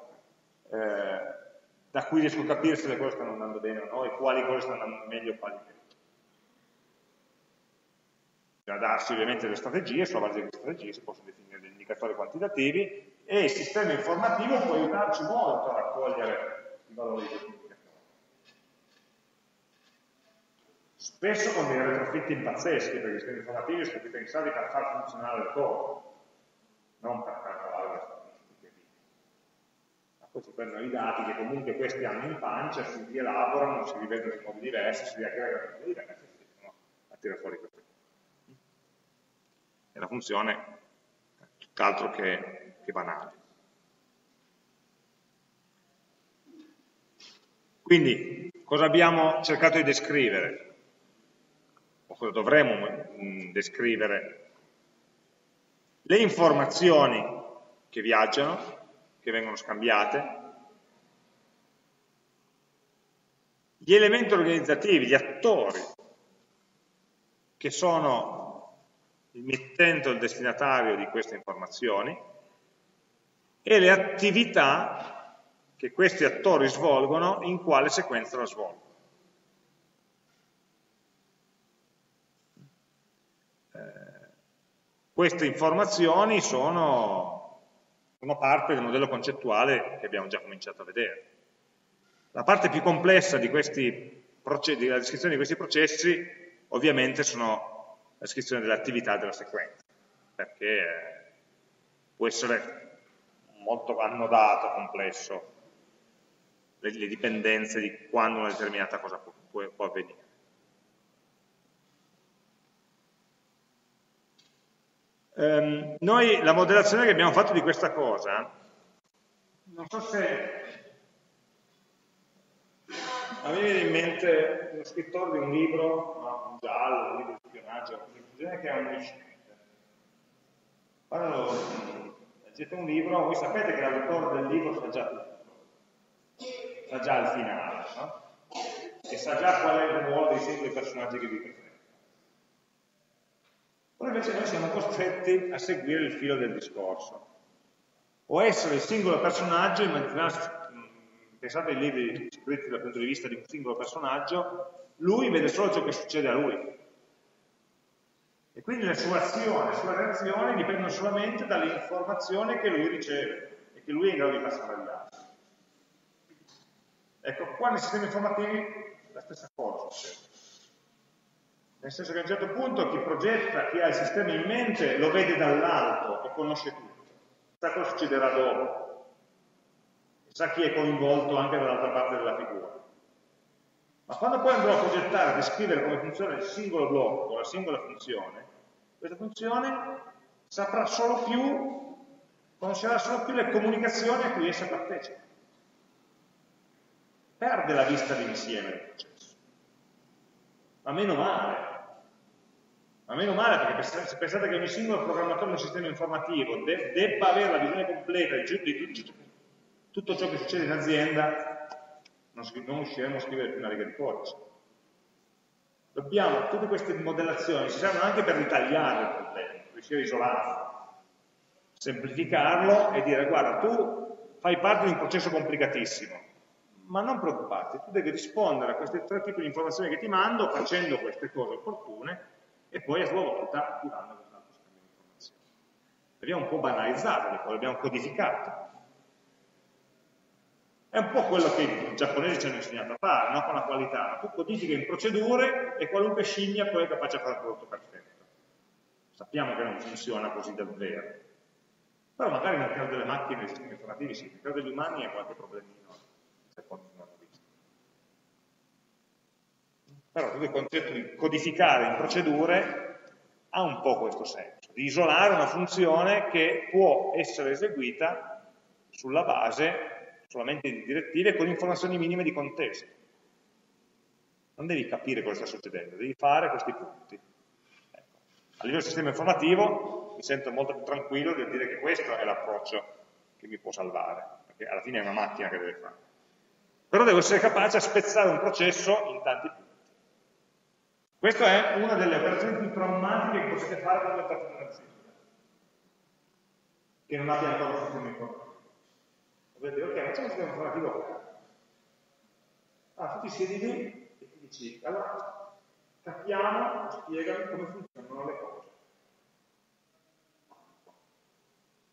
da cui riesco a capire se le cose stanno andando bene o no, e quali cose stanno andando meglio e quali meno. Da darsi ovviamente delle strategie, sulla base delle strategie si possono definire degli indicatori quantitativi, e il sistema informativo può aiutarci molto a raccogliere i valori di questi indicatori. Spesso con dei retrofitti pazzeschi, perché i sistemi informativi sono stati pensati per far funzionare le cose, non per calcolare le statistiche. Ma poi si prendono i dati che comunque questi hanno in pancia, si rielaborano, si rivedono in modi diversi, si riaggregano in modi diversi, e si riescono a tirare fuori queste cose. E la funzione è tutt'altro che banale. Quindi, cosa abbiamo cercato di descrivere? O cosa dovremmo descrivere? Le informazioni che viaggiano, che vengono scambiate, gli elementi organizzativi, gli attori, che sono il mittente o il destinatario di queste informazioni, e le attività che questi attori svolgono, in quale sequenza la svolgono. Queste informazioni sono parte del modello concettuale che abbiamo già cominciato a vedere. La parte più complessa di della descrizione di questi processi, ovviamente, sono la descrizione dell'attività della sequenza, perché può essere molto annodato, complesso, le dipendenze di quando una determinata cosa può avvenire. Noi la modellazione che abbiamo fatto di questa cosa, non so se a me viene in mente uno scrittore di un libro, no, un giallo, un libro di spionaggio, che è omnisciente. Quando leggete un libro, voi sapete che l'autore del libro sa già tutto, sa già il finale, no? E sa già qual è il ruolo dei singoli personaggi che vi presenta. Poi invece noi siamo costretti a seguire il filo del discorso, o essere il singolo personaggio, pensate ai libri scritti dal punto di vista di un singolo personaggio, lui vede solo ciò che succede a lui. E quindi le sue azioni, le sue reazioni dipendono solamente dalle informazioni che lui riceve e che lui è in grado di passare agli altri. Ecco, qua nei sistemi informativi la stessa cosa succede. Nel senso che a un certo punto chi progetta, chi ha il sistema in mente, lo vede dall'alto e conosce tutto, sa cosa succederà dopo, sa chi è coinvolto anche dall'altra parte della figura. Ma quando poi andrò a progettare, a descrivere come funziona il singolo blocco, la singola funzione, questa funzione saprà solo più, conoscerà solo più le comunicazioni a cui essa partecipa. Perde la vista d'insieme del processo. Ma meno male. Ma meno male, perché se pensate che ogni singolo programmatore di un sistema informativo debba avere la visione completa di tutto ciò che succede in azienda, non riusciremo a scrivere più una riga di codice. Tutte queste modellazioni ci servono anche per ritagliare il problema, riuscire a isolarlo, semplificarlo e dire: guarda, tu fai parte di un processo complicatissimo, ma non preoccuparti, tu devi rispondere a questi tre tipi di informazioni che ti mando facendo queste cose opportune, e poi a sua volta attivando quest'altro scambio di informazioni. Abbiamo un po' banalizzato le cose, abbiamo codificato. È un po' quello che i giapponesi ci hanno insegnato a fare, no? Con la qualità. Tu codifichi in procedure e qualunque scimmia poi è capace di fare un prodotto perfetto. Sappiamo che non funziona così davvero. Però magari nel caso delle macchine e dei sistemi informativi sì, nel caso degli umani è qualche problemino, se poi non l'hanno visto. Però tutto il concetto di codificare in procedure ha un po' questo senso, di isolare una funzione che può essere eseguita sulla base solamente di direttive con informazioni minime di contesto. Non devi capire cosa sta succedendo, devi fare questi punti. Ecco. A livello del sistema informativo mi sento molto più tranquillo nel dire che questo è l'approccio che mi può salvare, perché alla fine è una macchina che deve fare. Però devo essere capace a spezzare un processo in tanti punti. Questa è una delle operazioni più traumatiche che potete fare quando entrate in un'azienda, che non abbia ancora un sistema informativo. Vedete, ok, facciamo un sistema informativo. Tu ti siedi lì e ti dici: allora, capiamo, spiegami come funzionano le cose.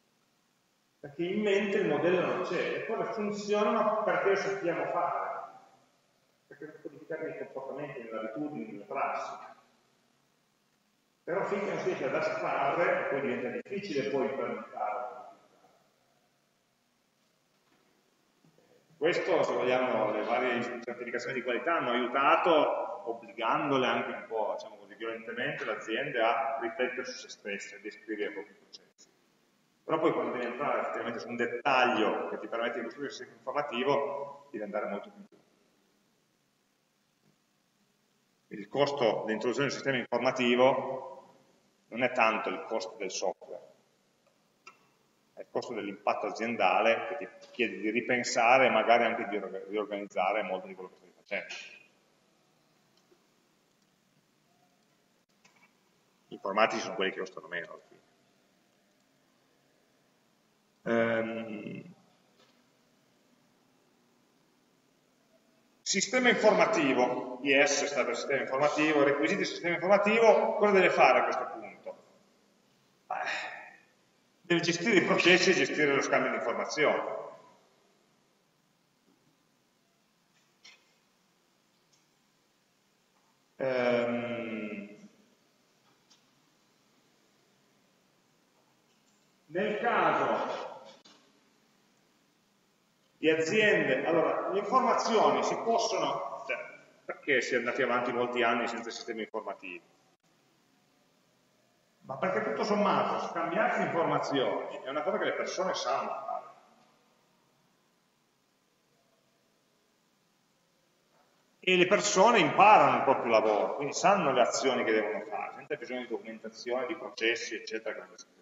perché in mente il modello non c'è, le cose funzionano perché lo sappiamo fare, perché codificare nei comportamenti, nelle abitudini, nelle prassi. Però finché non si riesce ad astrarre, poi diventa difficile poi implementare. Questo, se vogliamo, le varie certificazioni di qualità hanno aiutato, obbligandole anche un po', diciamo così, violentemente, le aziende a riflettere su se stesse, a descrivere i propri processi. Però poi quando devi entrare effettivamente su un dettaglio che ti permette di costruire il sistema informativo, devi andare molto più in giù. Il costo dell'introduzione del sistema informativo non è tanto il costo del software, è il costo dell'impatto aziendale che ti chiede di ripensare e magari anche di riorganizzare molto di quello che stai facendo. Gli informatici sono quelli che costano meno alla fine. Sistema informativo, IS sta per sistema informativo, requisiti del sistema informativo, cosa deve fare a questo punto? Deve gestire i processi e gestire lo scambio di informazioni. Nel caso di aziende, allora, le informazioni si possono, cioè, perché si è andati avanti molti anni senza sistemi informativi? Ma perché tutto sommato scambiarsi informazioni è una cosa che le persone sanno fare. E le persone imparano il proprio lavoro, quindi sanno le azioni che devono fare, senza bisogno di documentazione, di processi, eccetera, che non descrivono.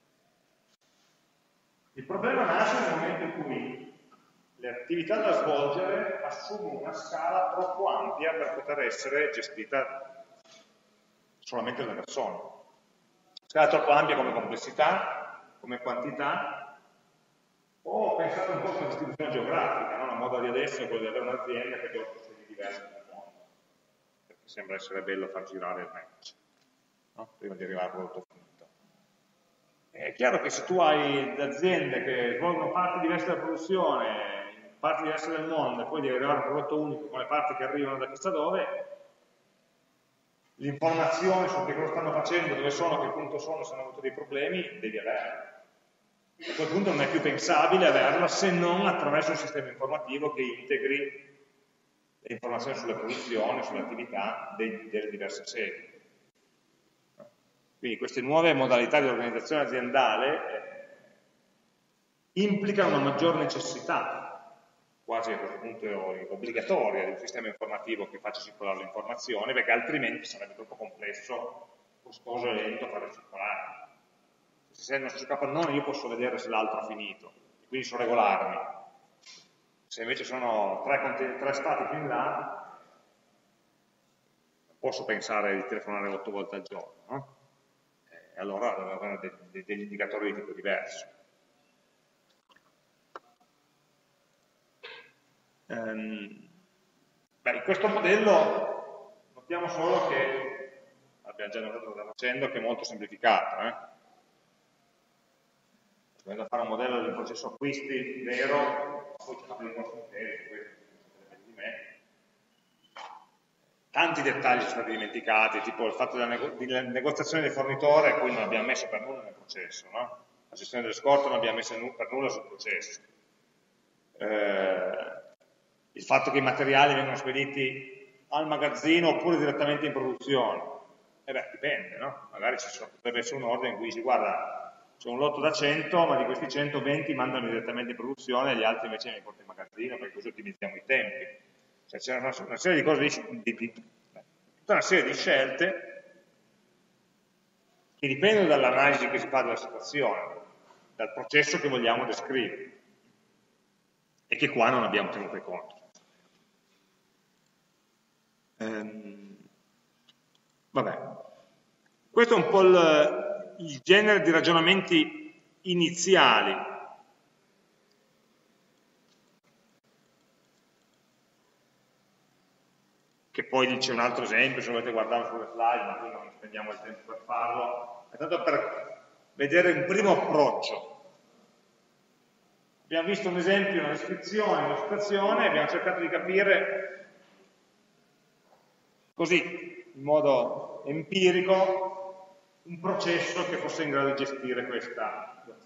Il problema nasce nel momento in cui le attività da svolgere assumono una scala troppo ampia per poter essere gestita solamente dalle persone. Scala troppo ampia come complessità, come quantità, o pensate un po' alla distribuzione geografica, no? La moda di adesso è quella di avere un'azienda che ha 8 sedi diverse nel mondo, perché sembra essere bello far girare il match, no? Prima di arrivare al prodotto finito. È chiaro che se tu hai aziende che svolgono parti diverse della produzione, in parti diverse del mondo, e poi devi arrivare a un prodotto unico con le parti che arrivano da chissà dove, l'informazione su che cosa stanno facendo, dove sono, a che punto sono, se hanno avuto dei problemi, devi averla. A quel punto non è più pensabile averla se non attraverso un sistema informativo che integri le informazioni sulle produzioni, sulle attività delle diverse sedi. Quindi queste nuove modalità di organizzazione aziendale implicano una maggior necessità, quasi a questo punto obbligatoria, di un sistema informativo che faccia circolare le informazioni, perché altrimenti sarebbe troppo complesso, costoso e lento farle circolare. Se non sul capannone io posso vedere se l'altro ha finito, e quindi so regolarmi. Se invece sono tre stati più in là, posso pensare di telefonare 8 volte al giorno, no? Allora devo avere degli indicatori di tipo diverso. In questo modello notiamo solo che, abbiamo già notato cosa facendo, che è molto semplificato. Dovendo fare un modello del processo acquisti vero, poi ci sono dei costi interi, questo di me. Tanti dettagli sono stati dimenticati, tipo il fatto della negoziazione del fornitore, poi non abbiamo messo per nulla nel processo, no? La gestione delle scorte non abbiamo messo per nulla sul processo. Il fatto che i materiali vengono spediti al magazzino oppure direttamente in produzione. Dipende, no? Magari potrebbe essere un ordine in cui si guarda, c'è un lotto da 100, ma di questi 100, 20 mandano direttamente in produzione e gli altri invece li portano in magazzino, perché così ottimizziamo i tempi. Cioè, c'è una serie di cose, tutta una serie di scelte che dipendono dall'analisi che si fa della situazione, dal processo che vogliamo descrivere e che qua non abbiamo tenuto conto. Vabbè, questo è un po' il genere di ragionamenti iniziali. Che poi c'è un altro esempio, se volete guardarlo sulle slide, ma qui non spendiamo il tempo per farlo, è tanto per vedere un primo approccio. Abbiamo visto un esempio, una descrizione, una situazione, abbiamo cercato di capire così, in modo empirico, un processo che fosse in grado di gestire questa situazione.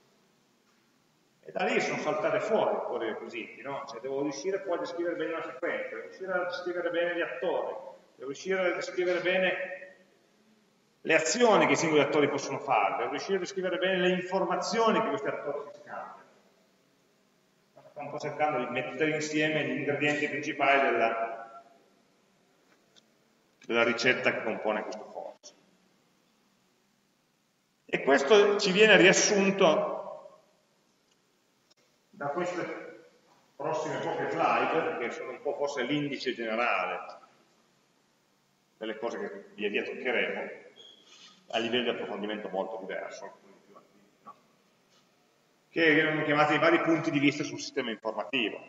E da lì sono saltate fuori un po' dei requisiti, no? Cioè devo riuscire poi a descrivere bene una sequenza, devo riuscire a descrivere bene gli attori, devo riuscire a descrivere bene le azioni che i singoli attori possono fare, devo riuscire a descrivere bene le informazioni che questi attori si scambiano. Sto un po' cercando di mettere insieme gli ingredienti principali della ricetta che compone questo force. E questo ci viene riassunto da queste prossime poche slide, che sono un po' forse l'indice generale delle cose che via via toccheremo, a livello di approfondimento molto diverso, no? Che vengono chiamati i vari punti di vista sul sistema informativo.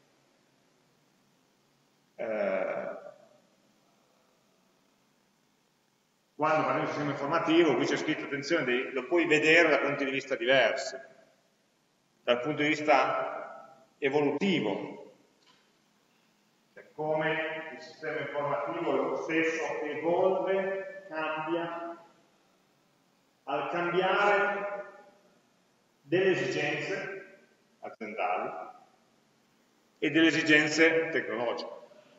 Quando parliamo di sistema informativo, qui c'è scritto, attenzione, lo puoi vedere da punti di vista diversi, dal punto di vista evolutivo, cioè come il sistema informativo lo stesso evolve, cambia, al cambiare delle esigenze aziendali e delle esigenze tecnologiche.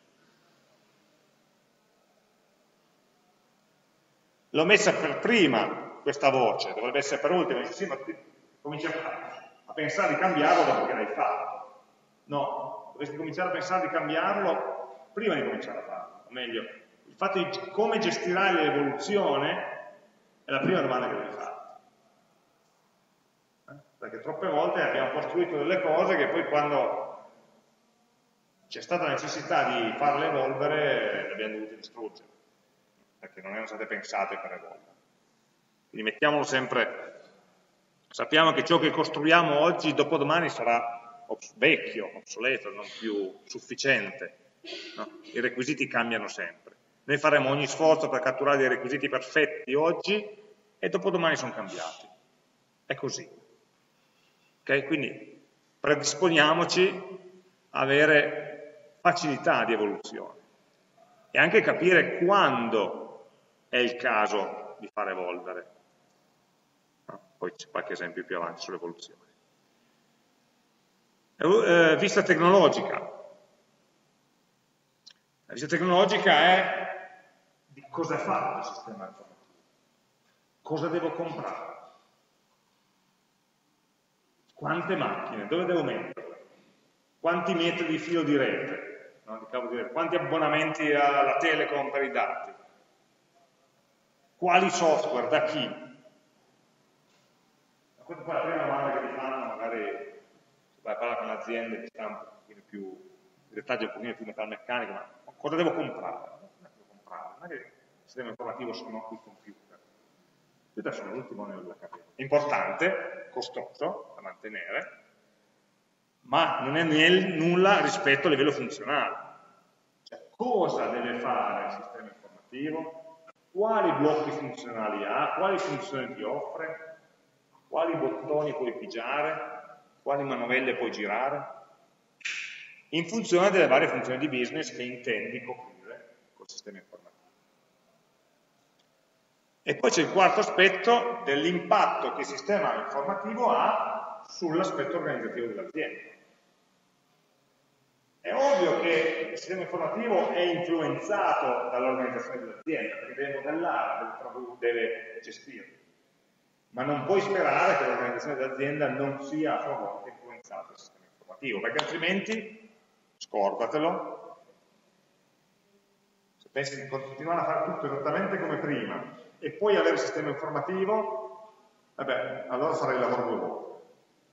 L'ho messa per prima questa voce, dovrebbe essere per ultima, dice sì, ma comincia a pensare di cambiarlo dopo che l'hai fatto. No, dovresti cominciare a pensare di cambiarlo prima di cominciare a farlo. O meglio, il fatto di come gestirai l'evoluzione è la prima domanda che devi fare. Perché troppe volte abbiamo costruito delle cose che poi quando c'è stata la necessità di farle evolvere le abbiamo dovute distruggere, perché non erano state pensate per evolvere. Quindi mettiamolo sempre, sappiamo che ciò che costruiamo oggi, dopodomani sarà vecchio, obsoleto, non più sufficiente. No? I requisiti cambiano sempre. Noi faremo ogni sforzo per catturare dei requisiti perfetti oggi e dopodomani sono cambiati. È così. Okay? Quindi predisponiamoci a avere facilità di evoluzione e anche capire quando è il caso di far evolvere. Poi c'è qualche esempio più avanti sull'evoluzione. Vista tecnologica. La vista tecnologica è di cosa è fatto il sistema informativo, cosa devo comprare, quante macchine, dove devo metterle, quanti metri di filo di rete, no? Quanti abbonamenti alla Telecom per i dati, quali software, da chi. Questa è la prima domanda che ti fanno, magari se vai a parlare con aziende che stanno un pochino più, in dettaglio un pochino più metalmeccanico, ma cosa devo comprare? Non è che il sistema informativo sono i computer. Io adesso sono l'ultimo nella catena. È importante, costoso da mantenere, ma non è nulla rispetto a livello funzionale. Cioè, cosa deve fare il sistema informativo? Quali blocchi funzionali ha? Quali funzioni ti offre? Quali bottoni puoi pigiare, quali manovelle puoi girare, in funzione delle varie funzioni di business che intendi coprire col sistema informativo. E poi c'è il quarto aspetto dell'impatto che il sistema informativo ha sull'aspetto organizzativo dell'azienda. È ovvio che il sistema informativo è influenzato dall'organizzazione dell'azienda, perché deve modellare, deve gestire. Ma non puoi sperare che l'organizzazione dell'azienda non sia a sua volta influenzata dal sistema informativo, perché altrimenti, scordatelo, se pensi di continuare a fare tutto esattamente come prima e poi avere il sistema informativo, vabbè, allora farai il lavoro due volte.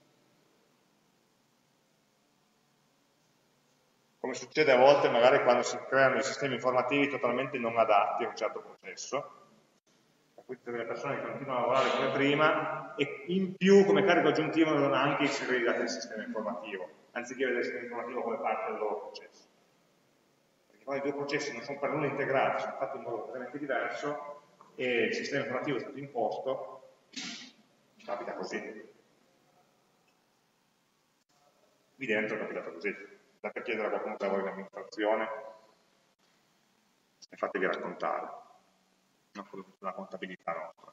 Come succede a volte magari quando si creano i sistemi informativi totalmente non adatti a un certo processo, tutte le persone che continuano a lavorare come prima e in più come carico aggiuntivo devono anche inserire i dati del sistema informativo, anziché vedere il sistema informativo come parte del loro processo. Perché quando i due processi non sono per nulla integrati, sono fatti in modo completamente diverso e il sistema informativo è stato imposto, capita così. Qui dentro è capitato così. Andate a chiedere a qualcuno che lavora in amministrazione e fatevi raccontare, no? Come funziona la contabilità nostra.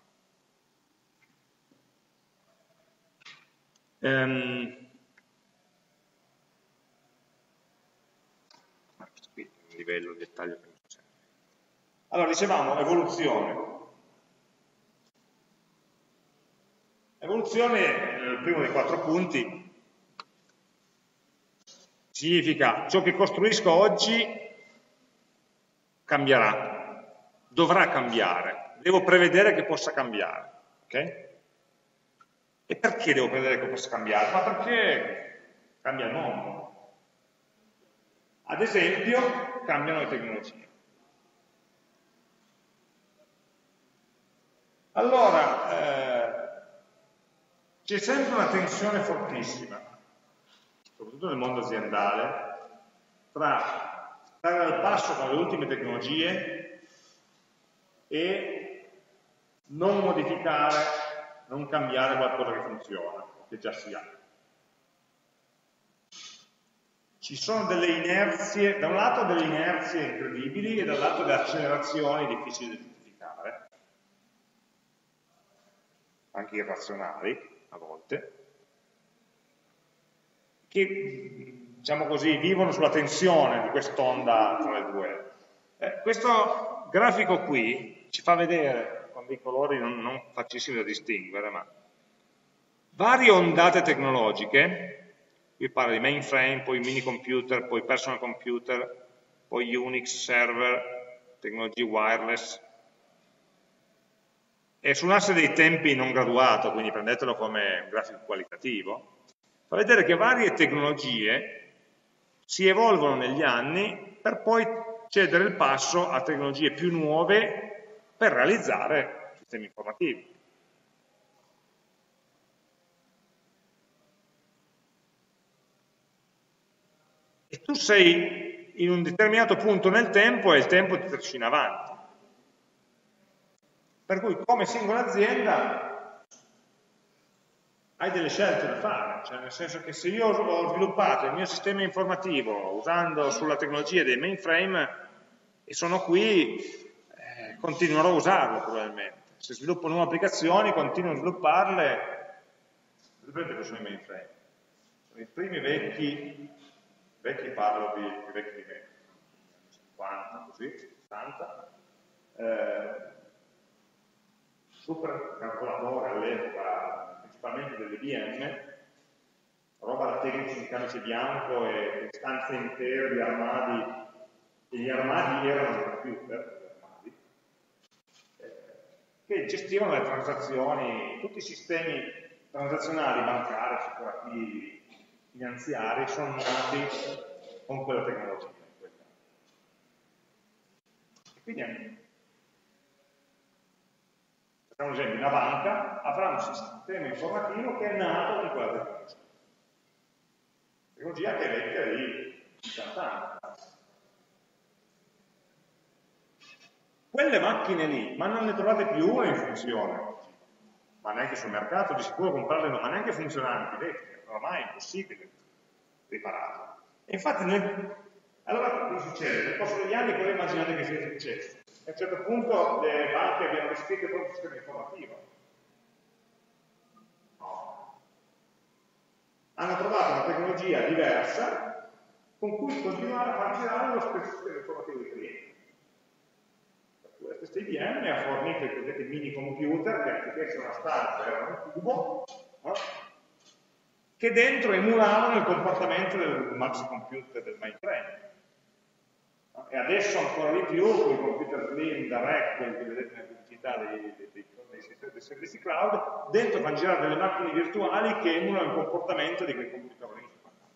Questo qui è un livello di dettaglio che non c'è. Allora, dicevamo evoluzione. Evoluzione, il primo dei 4 punti, significa ciò che costruisco oggi cambierà, dovrà cambiare, devo prevedere che possa cambiare. Okay? E perché devo prevedere che possa cambiare? Ma perché cambia il mondo. Ad esempio, cambiano le tecnologie. Allora, c'è sempre una tensione fortissima, soprattutto nel mondo aziendale, tra stare al passo con le ultime tecnologie e non modificare, non cambiare qualcosa che funziona, che già si ha. Ci sono delle inerzie, da un lato delle inerzie incredibili e dall'altro delle accelerazioni difficili da identificare, anche irrazionali a volte, che, diciamo così, vivono sulla tensione di quest'onda tra le due. Questo grafico qui ci fa vedere, con dei colori non facilissimi da distinguere, ma varie ondate tecnologiche. Qui parla di mainframe, poi mini computer, poi personal computer, poi Unix, server, tecnologie wireless. E su un asse dei tempi non graduato, quindi prendetelo come un grafico qualitativo, fa vedere che varie tecnologie si evolvono negli anni per poi cedere il passo a tecnologie più nuove per realizzare sistemi informativi. E tu sei in un determinato punto nel tempo e il tempo ti trascina avanti. Per cui come singola azienda hai delle scelte da fare, cioè nel senso che se io ho sviluppato il mio sistema informativo usando sulla tecnologia dei mainframe e sono qui, continuerò a usarlo probabilmente. Se sviluppo nuove applicazioni, continuo a svilupparle. Vedete cosa sono i mainframe? Sono i primi vecchi parlo di vecchi di me, 50 così, 60, super calcolatore all'epoca, principalmente dell'IBM, roba da tecnici in camice bianco e stanze intere di armadi, e gli armadi erano i computer, che gestivano le transazioni, tutti i sistemi transazionali, bancari, assicurativi, finanziari, sono nati con quella tecnologia. E quindi facciamo un esempio, una banca avrà un sistema informativo che è nato con quella tecnologia. Tecnologia che è vecchia di 50 anni. Quelle macchine lì, ma non ne trovate più una in funzione oggi, ma neanche sul mercato, di sicuro comprarle no, ma neanche funzionanti, vecchie, ormai è impossibile ripararle. E infatti allora cosa succede? Nel corso degli anni cosa immaginate che sia successo? A un certo punto le banche abbiano riscritto il proprio sistema informativo. No. Hanno trovato una tecnologia diversa con cui continuare a far girare lo stesso sistema informativo di clienti. La stessa IBM ha fornito i cosiddetti mini computer, che anziché essere una stanza erano un cubo, no? Che dentro emulavano il comportamento del maxi computer del mainframe. No? E adesso ancora di più, con i computer slim, direct, quelli che vedete nella pubblicità dei servizi cloud, dentro fanno girare delle macchine virtuali che emulano il comportamento di quei computer lì.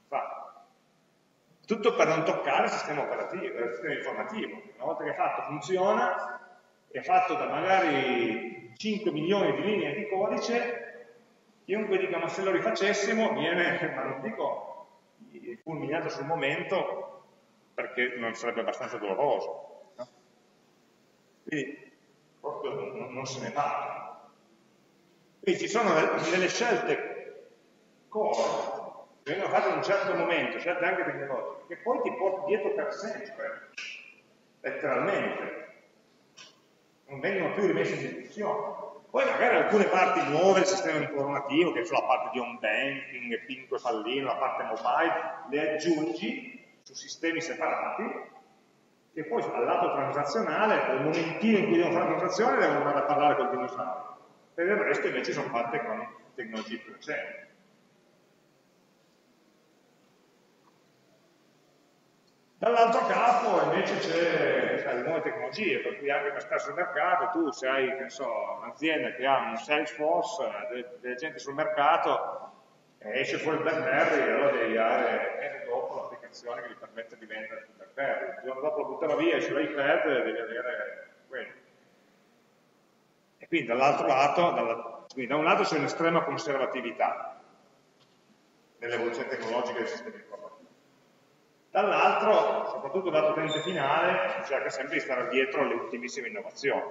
Tutto per non toccare il sistema operativo, il sistema informativo. Una volta che è fatto, funziona, è fatto da magari 5 milioni di linee di codice, chiunque dica ma se lo rifacessimo viene, ma non dico fulminato sul momento perché non sarebbe abbastanza doloroso. No? Quindi proprio non se ne parla. Quindi ci sono delle scelte core vengono fatte in un certo momento, scelte anche tecnologiche, che poi ti porti dietro per sempre, letteralmente. Non vengono più rimesse in discussione. Poi magari alcune parti nuove del sistema informativo, che sono la parte di home banking, PIN e pallino, la parte mobile, le aggiungi su sistemi separati, che poi al lato transazionale, nel momentino in cui devono fare la transazione, devono andare a parlare col dinosauro. Per il resto invece sono fatte con tecnologie più recenti. Dall'altro capo invece c'è le nuove tecnologie, per cui anche per stare sul mercato, tu se hai, che so, un'azienda che ha un Salesforce, delle gente sul mercato, esce fuori il BlackBerry e allora devi dare mese dopo l'applicazione che gli permette di vendere sul BlackBerry. Il giorno dopo lo buttano via e sull'iPad devi avere quello. E quindi dall'altro lato, quindi da un lato c'è un'estrema conservatività nell'evoluzione tecnologica del sistema informativo. Dall'altro, soprattutto dal utente finale, si cerca sempre di stare dietro alle ultimissime innovazioni.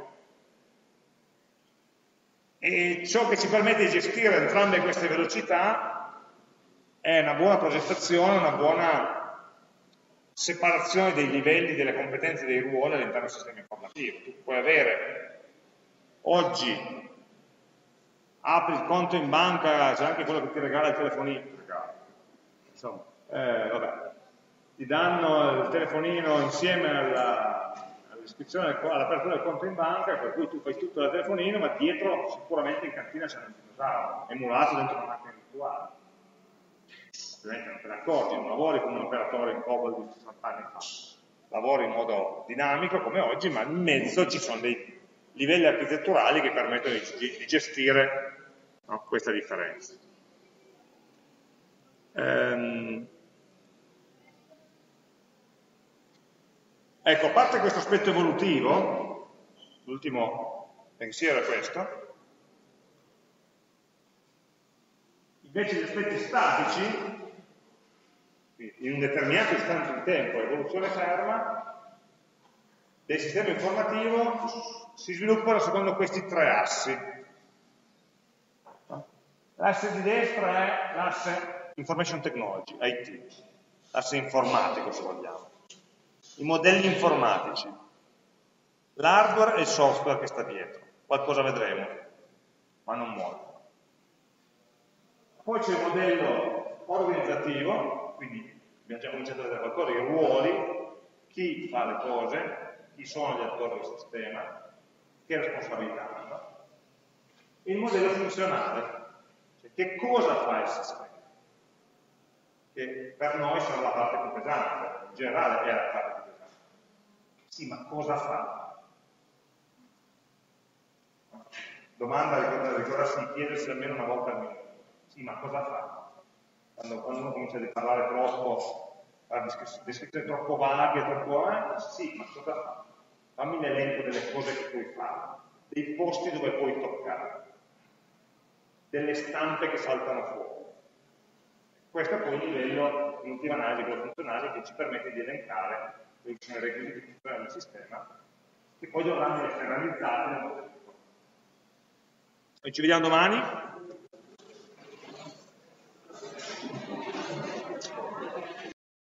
E ciò che ci permette di gestire entrambe queste velocità è una buona progettazione, una buona separazione dei livelli, delle competenze e dei ruoli all'interno del sistema informativo. Tu puoi avere, oggi, apri il conto in banca, c'è anche quello che ti regala il telefonino, insomma, vabbè. Ti danno il telefonino insieme all'iscrizione, all'apertura del conto in banca, per cui tu fai tutto dal telefonino, ma dietro sicuramente in cantina c'è un dinosauro, emulato dentro una macchina virtuale. Ovviamente non te ne accorgi, non lavori come un operatore in COBOL di 60 anni fa, lavori in modo dinamico come oggi, ma in mezzo ci sono dei livelli architetturali che permettono di gestire, no, questa differenza. Ecco, a parte questo aspetto evolutivo, l'ultimo pensiero è questo, invece gli aspetti statici, in un determinato istante di tempo, evoluzione ferma, del sistema informativo si sviluppano secondo questi tre assi. L'asse di destra è l'asse Information Technology, IT, l'asse informatico se vogliamo. I modelli informatici, l'hardware e il software che sta dietro. Qualcosa vedremo, ma non molto. Poi c'è il modello organizzativo, quindi abbiamo già cominciato a vedere qualcosa, i ruoli, chi fa le cose, chi sono gli attori del sistema, che responsabilità hanno. E il modello funzionale, cioè che cosa fa il sistema, che per noi sono la parte più pesante, in generale è la parte più pesante. Sì, ma cosa fa? Domanda da ricordarsi di chiedersi almeno una volta al minuto. Sì, ma cosa fa? Quando uno comincia a parlare troppo, a descrizioni troppo vaghe, troppo sì, ma cosa fa? Fammi l'elenco delle cose che puoi fare, dei posti dove puoi toccare, delle stampe che saltano fuori. Questo è poi il livello, in ultima analisi, quello funzionale, che ci permette di elencare quelli che sono i requisiti funzionali del sistema, che poi dovranno essere realizzati nel modello. Ci vediamo domani.